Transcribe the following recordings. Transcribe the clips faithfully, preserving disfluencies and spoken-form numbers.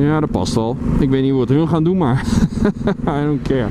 Ja, dat past wel. Ik weet niet wat hun gaan doen, maar I don't care.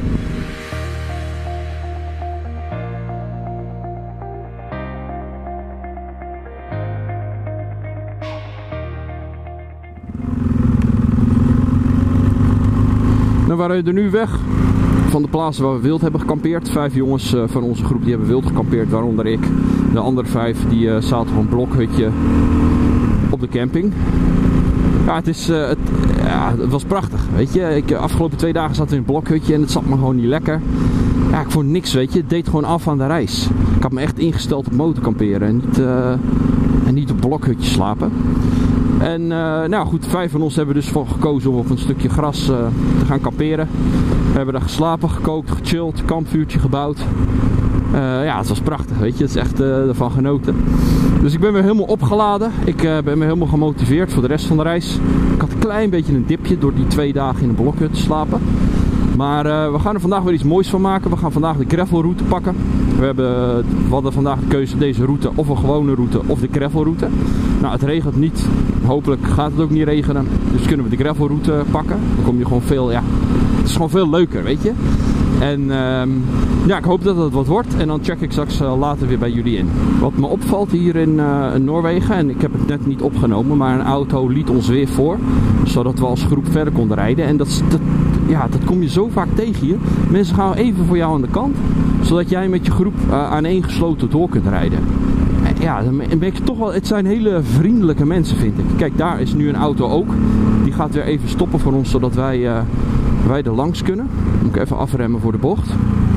Nou, we rijden er nu weg van de plaatsen waar we wild hebben gekampeerd. Vijf jongens uh, van onze groep die hebben wild gekampeerd, waaronder ik. De andere vijf die uh, zaten op een blokhutje op de camping. Ja, het, is, uh, het, ja, het was prachtig, weet je. Ik, uh, afgelopen twee dagen zaten we in een blokhutje en het zat me gewoon niet lekker. Ja, ik vond niks, weet je. Het deed gewoon af aan de reis. Ik had me echt ingesteld op motorkamperen en niet, uh, en niet op blokhutjes slapen. En uh, nou goed, vijf van ons hebben dus voor gekozen om op een stukje gras uh, te gaan kamperen. We hebben daar geslapen, gekookt, gechilled, kampvuurtje gebouwd. Uh, ja, het was prachtig, weet je. Het is echt uh, ervan genoten. Dus ik ben weer helemaal opgeladen. Ik uh, ben weer helemaal gemotiveerd voor de rest van de reis. Ik had een klein beetje een dipje door die twee dagen in een blokhut te slapen. Maar uh, we gaan er vandaag weer iets moois van maken. We gaan vandaag de gravelroute pakken. We, hebben, we hadden vandaag de keuze deze route of een gewone route of de gravelroute. Nou, het regent niet. Hopelijk gaat het ook niet regenen. Dus kunnen we de gravelroute pakken. Dan kom je gewoon veel, ja, het is gewoon veel leuker, weet je. En uh, ja, ik hoop dat het wat wordt. En dan check ik straks uh, later weer bij jullie in. Wat me opvalt hier in, uh, in Noorwegen, en ik heb het net niet opgenomen, maar een auto liet ons weer voor. Zodat we als groep verder konden rijden. En dat, dat, ja, dat kom je zo vaak tegen hier. Mensen gaan even voor jou aan de kant. Zodat jij met je groep uh, aaneengesloten door kunt rijden. Ja, dan ben ik toch wel, het zijn hele vriendelijke mensen, vind ik. Kijk, daar is nu een auto ook. Die gaat weer even stoppen voor ons, zodat wij, uh, wij er langs kunnen. Moet ik even afremmen voor de bocht.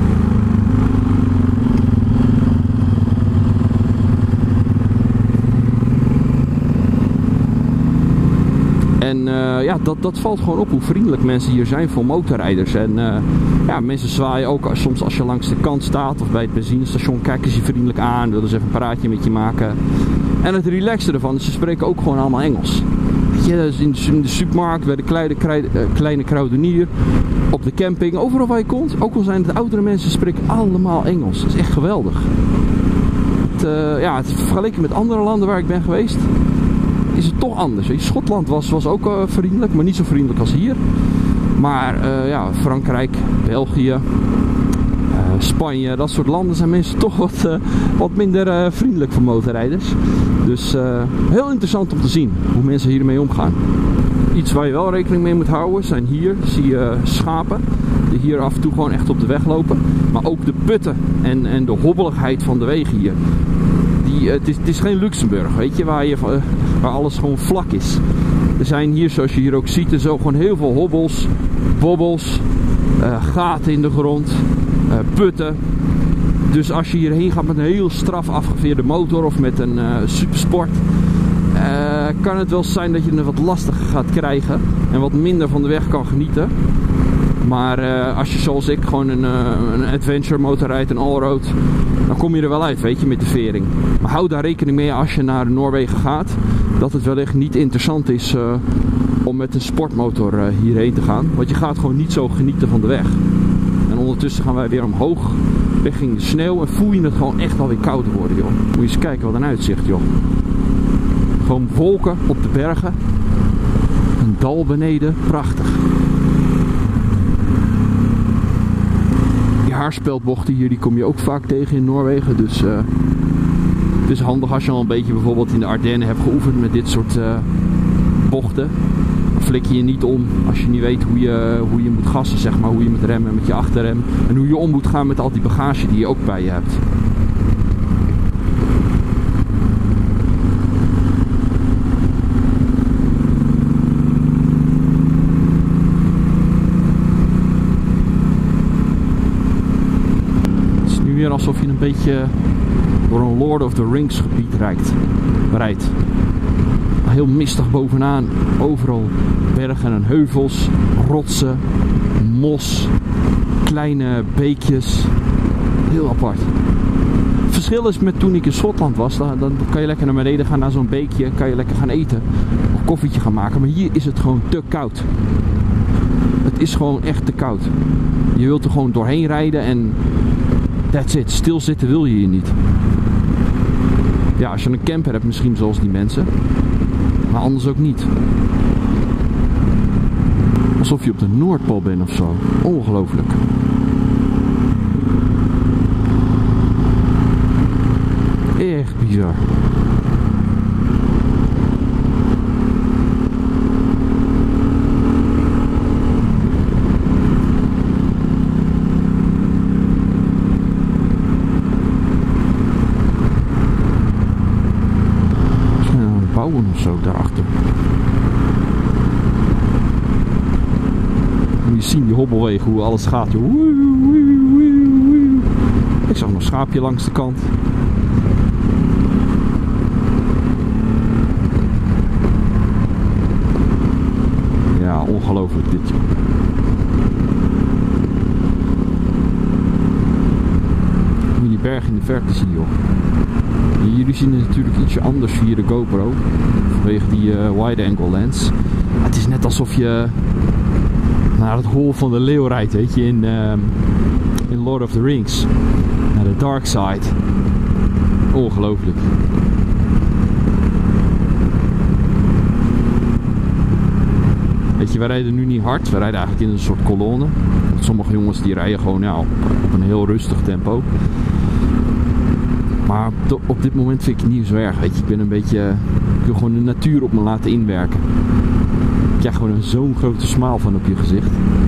En uh, ja, dat, dat valt gewoon op hoe vriendelijk mensen hier zijn voor motorrijders. En uh, ja, mensen zwaaien ook soms als je langs de kant staat of bij het benzinestation, kijken ze je vriendelijk aan, willen ze even een praatje met je maken. En het relaxte ervan is, ze spreken ook gewoon allemaal Engels. Weet je, dus in de supermarkt, bij de kleine, kleine kruidenier, op de camping, overal waar je komt. Ook al zijn het oudere mensen, spreken allemaal Engels. Dat is echt geweldig. Het, uh, ja, het vergeleken met andere landen waar ik ben geweest, is het toch anders. Schotland was, was ook uh, vriendelijk, maar niet zo vriendelijk als hier. Maar uh, ja, Frankrijk, België, uh, Spanje, dat soort landen zijn mensen toch wat, uh, wat minder uh, vriendelijk voor motorrijders. Dus uh, heel interessant om te zien hoe mensen hiermee omgaan. Iets waar je wel rekening mee moet houden zijn hier, zie je schapen die hier af en toe gewoon echt op de weg lopen. Maar ook de putten en, en de hobbeligheid van de wegen hier. Die, het, is, het is geen Luxemburg, weet je, waar, je, waar alles gewoon vlak is. Er zijn hier, zoals je hier ook ziet, er zo gewoon heel veel hobbels, bobbels, uh, gaten in de grond, uh, putten. Dus als je hierheen gaat met een heel straf afgeveerde motor of met een uh, supersport, uh, kan het wel zijn dat je het wat lastiger gaat krijgen en wat minder van de weg kan genieten. Maar uh, als je zoals ik gewoon een, uh, een adventure motor rijdt, een allroad, dan kom je er wel uit, weet je, met de vering. Maar hou daar rekening mee als je naar Noorwegen gaat, dat het wellicht niet interessant is uh, om met een sportmotor uh, hierheen te gaan. Want je gaat gewoon niet zo genieten van de weg. En ondertussen gaan wij weer omhoog, richting de sneeuw, en voel je het gewoon echt alweer kouder worden, joh. Moet je eens kijken wat een uitzicht, joh. Gewoon wolken op de bergen, een dal beneden, prachtig. Haarspeldbochten hier, die kom je ook vaak tegen in Noorwegen. Dus uh, het is handig als je al een beetje bijvoorbeeld in de Ardennen hebt geoefend met dit soort uh, bochten. Dan flik je je niet om als je niet weet hoe je, hoe je moet gassen, zeg maar. Hoe je moet remmen met je achterrem. En hoe je om moet gaan met al die bagage die je ook bij je hebt. Alsof je een beetje door een Lord of the Rings gebied rijdt. rijdt. Heel mistig bovenaan. Overal bergen en heuvels, rotsen, mos, kleine beekjes. Heel apart. Het verschil is met toen ik in Schotland was. Dan, dan kan je lekker naar beneden gaan naar zo'n beekje. Kan je lekker gaan eten. Een koffietje gaan maken. Maar hier is het gewoon te koud. Het is gewoon echt te koud. Je wilt er gewoon doorheen rijden en that's it. Stilzitten wil je hier niet. Ja, als je een camper hebt misschien zoals die mensen. Maar anders ook niet. Alsof je op de Noordpool bent of zo. Ongelooflijk. Echt bizar. Bouwen of zo daarachter. En je ziet die hobbelwegen, hoe alles gaat. Ik zag nog een schaapje langs de kant. Ja, ongelooflijk dit. Moet je die berg in de verte zien, joh. Jullie zien het natuurlijk ietsje anders via de GoPro. Vanwege die uh, wide angle lens. Het is net alsof je naar het hol van de leeuw rijdt, weet je, in, uh, in Lord of the Rings. Naar de dark side. Ongelooflijk. Weet je, wij rijden nu niet hard. We rijden eigenlijk in een soort kolonne. Sommige jongens die rijden gewoon ja, op, op een heel rustig tempo. Maar op dit moment vind ik het niet zo erg, weet je. Ik ben een beetje... Ik wil gewoon de natuur op me laten inwerken. Ik krijg gewoon zo'n grote smaal van op je gezicht.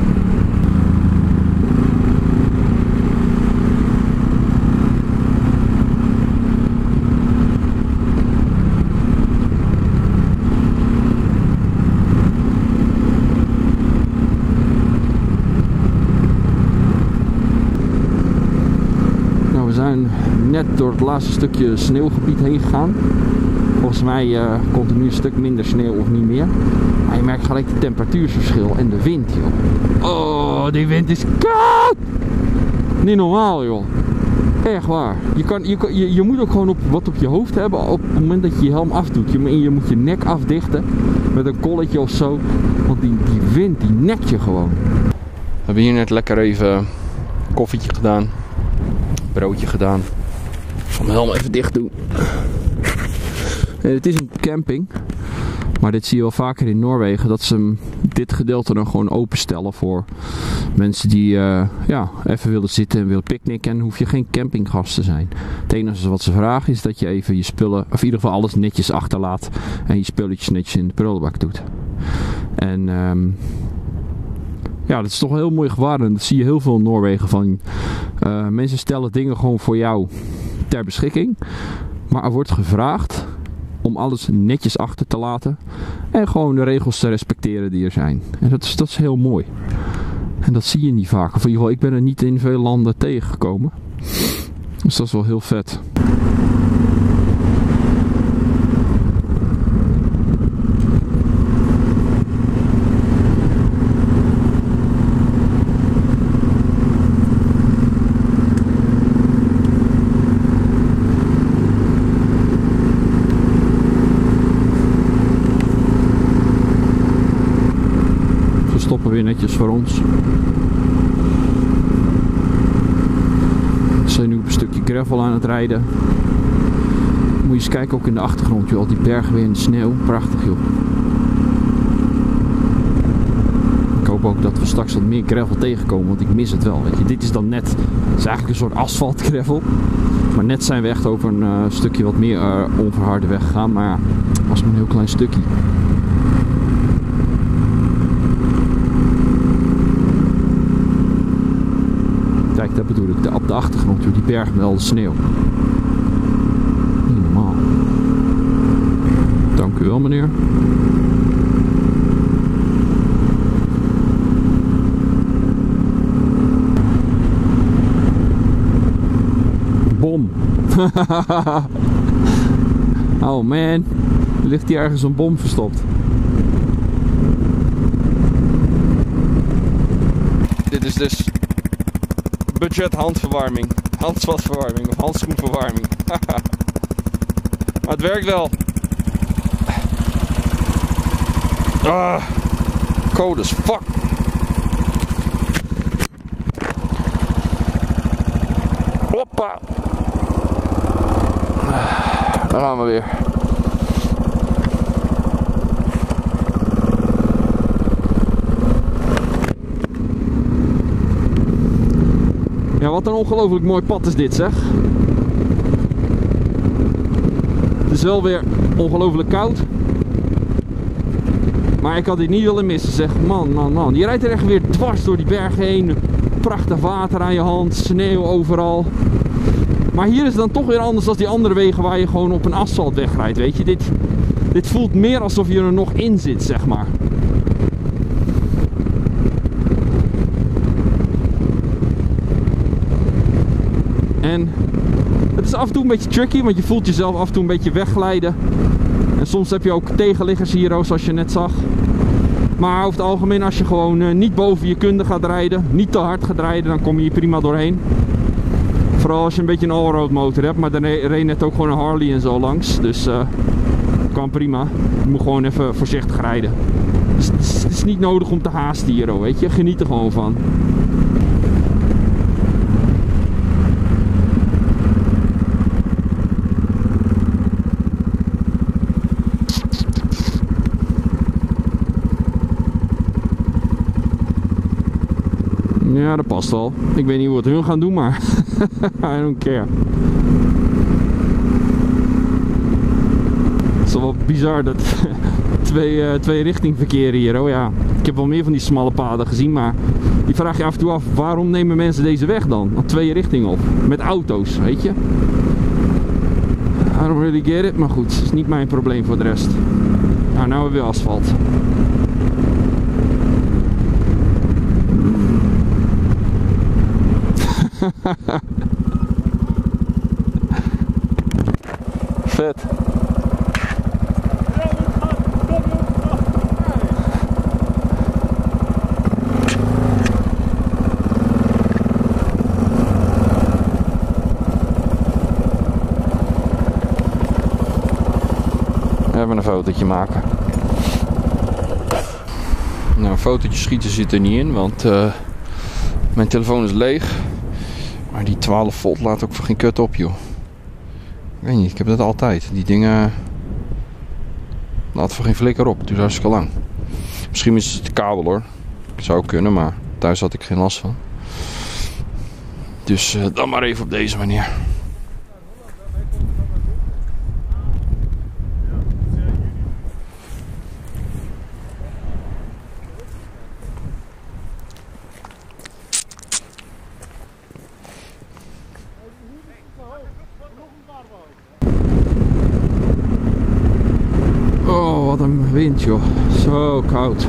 Nou, we zijn net door het laatste stukje sneeuwgebied heen gegaan. Volgens mij uh, komt er nu een stuk minder sneeuw of niet meer. Maar je merkt gelijk het temperatuurverschil en de wind, joh. Oh, die wind is koud! Niet normaal, joh. Echt waar. Je, kan, je, kan, je, je moet ook gewoon op, wat op je hoofd hebben op het moment dat je je helm afdoet. Je, je moet je nek afdichten met een kolletje of zo. Want die, die wind, die nekt je gewoon. We hebben hier net lekker even koffietje gedaan. Broodje gedaan. Ik zal mijn helm even dicht doen. Nee, het is een camping. Maar dit zie je wel vaker in Noorwegen. Dat ze dit gedeelte dan gewoon openstellen voor mensen die uh, ja, even willen zitten en willen picknicken. En hoef je geen campinggast te zijn. Het enige wat ze vragen is dat je even je spullen, of in ieder geval alles netjes achterlaat. En je spulletjes netjes in de prullenbak doet. En um, ja, dat is toch een heel mooi gewaar. En dat zie je heel veel in Noorwegen van. Uh, mensen stellen dingen gewoon voor jou ter beschikking. Maar er wordt gevraagd om alles netjes achter te laten. En gewoon de regels te respecteren die er zijn. En dat is, dat is heel mooi. En dat zie je niet vaak. Of in ieder geval, ik ben er niet in veel landen tegengekomen. Dus dat is wel heel vet. Stoppen weer netjes voor ons. We zijn nu op een stukje gravel aan het rijden. Moet je eens kijken, ook in de achtergrond, joh, al die bergen weer in de sneeuw. Prachtig, joh. Ik hoop ook dat we straks wat meer gravel tegenkomen, want ik mis het wel. Weet je. Dit is dan net, het is eigenlijk een soort asfalt gravel. Maar net zijn we echt over een uh, stukje wat meer uh, onverharde weg gegaan. Maar ja, het was maar een heel klein stukje. Kijk, dat bedoel ik. De, op de achtergrond, joh, die berg met al de sneeuw. Niet normaal. Dank u wel, meneer. Bom. Oh man. Er ligt hier ergens een bom verstopt. Dit is dus budget handverwarming. Handvatverwarming of handschoenverwarming. Maar het werkt wel. Ah, cold as fuck. Hoppa. Daar gaan we weer. Ja, wat een ongelooflijk mooi pad is dit, zeg. Het is wel weer ongelooflijk koud. Maar ik had dit niet willen missen, zeg. Man, man, man. Je rijdt er echt weer dwars door die bergen heen. Prachtig water aan je hand, sneeuw overal. Maar hier is het dan toch weer anders dan die andere wegen waar je gewoon op een asfaltweg rijdt, weet je. Dit, dit voelt meer alsof je er nog in zit, zeg maar. En het is af en toe een beetje tricky, want je voelt jezelf af en toe een beetje wegglijden. En soms heb je ook tegenliggers hier, zoals je net zag. Maar over het algemeen, als je gewoon uh, niet boven je kunde gaat rijden, niet te hard gaat rijden, dan kom je hier prima doorheen. Vooral als je een beetje een allroad motor hebt, maar dan reed net ook gewoon een Harley en zo langs. Dus uh, kan prima. Je moet gewoon even voorzichtig rijden. Dus het, is, het is niet nodig om te haasten hier, weet je. Geniet er gewoon van. Ja, dat past wel. Ik weet niet hoe het hun gaan doen, maar I don't care. Het is wel bizar dat twee, uh, twee richting verkeer hier. Oh ja, ik heb wel meer van die smalle paden gezien, maar die vraag je af en toe af, waarom nemen mensen deze weg dan? Dan twee richtingen op. Met auto's, weet je. I don't really get it, maar goed, het is niet mijn probleem voor de rest. Nou, nou hebben we weer asfalt. Vet. Even een fotootje maken. Nou, een fotootje schieten zit er niet in, want uh, mijn telefoon is leeg. Maar die twaalf volt laat ook voor geen kut op, joh. Ik weet niet, ik heb dat altijd. Die dingen laat voor geen flikker op. Het duurt hartstikke lang. Misschien is het de kabel, hoor. Zou kunnen, maar thuis had ik geen last van. Dus uh, dan maar even op deze manier. Oh, wat een wind, joh. Zo koud.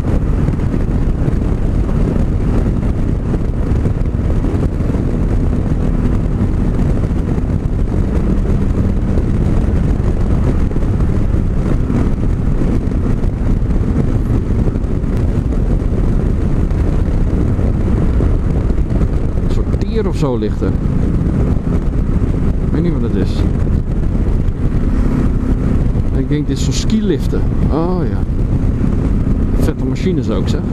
Een soort dier of zo ligt er. Ik weet niet wat het is. Ik denk dit is zo'n skiliften. Oh ja. Vette machines ook, zeg.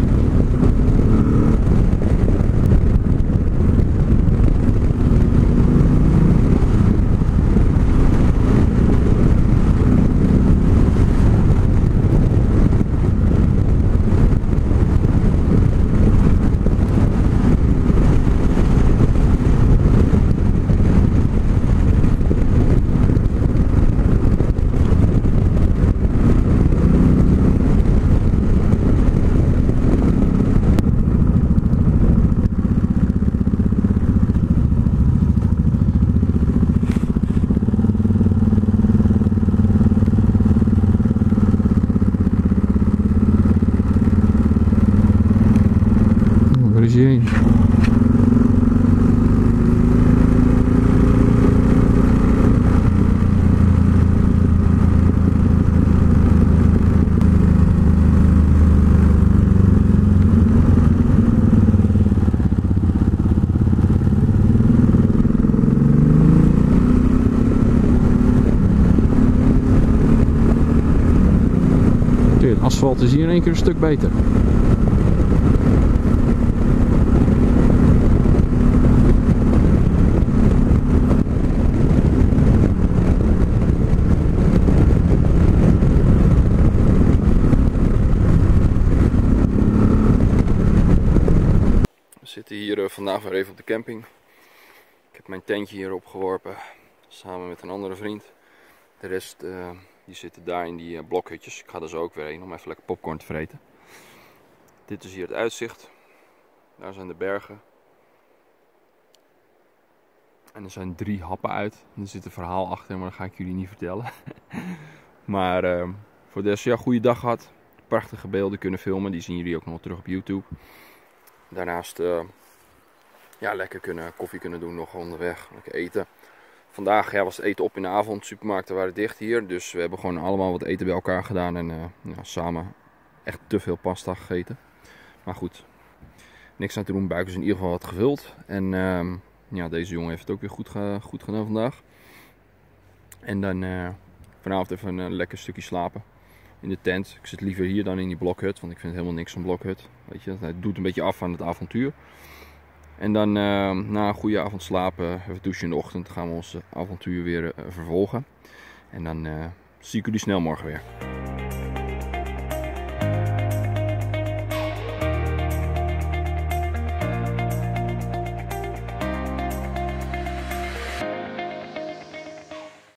Heen. Het asfalt is hier in één keer een stuk beter. We zitten hier uh, vandaag weer even op de camping. heb mijn tentje hier opgeworpen samen met een andere vriend. De rest uh, die zitten daar in die uh, blokhutjes. Ik ga er zo ook weer heen om even lekker popcorn te vreten. Dit is hier het uitzicht. Daar zijn de bergen. En er zijn drie happen uit. Er zit een verhaal achter, maar dat ga ik jullie niet vertellen. Maar uh, voor de rest, ja, goede dag gehad. Prachtige beelden kunnen filmen. Die zien jullie ook nog terug op YouTube. Daarnaast uh, ja, lekker kunnen, koffie kunnen doen nog onderweg. Lekker eten. Vandaag ja, was het eten op in de avond. Supermarkten waren dicht hier. Dus we hebben gewoon allemaal wat eten bij elkaar gedaan. En uh, ja, samen echt te veel pasta gegeten. Maar goed, niks aan te doen. Buik is in ieder geval wat gevuld. En uh, ja, deze jongen heeft het ook weer goed, ge goed gedaan vandaag. En dan uh, vanavond even een uh, lekker stukje slapen in de tent. Ik zit liever hier dan in die blokhut, want ik vind helemaal niks van blokhut. Weet je, het doet een beetje af aan het avontuur. En dan uh, na een goede avond slapen, even douchen in de ochtend, gaan we ons avontuur weer uh, vervolgen. En dan uh, zie ik jullie snel morgen weer.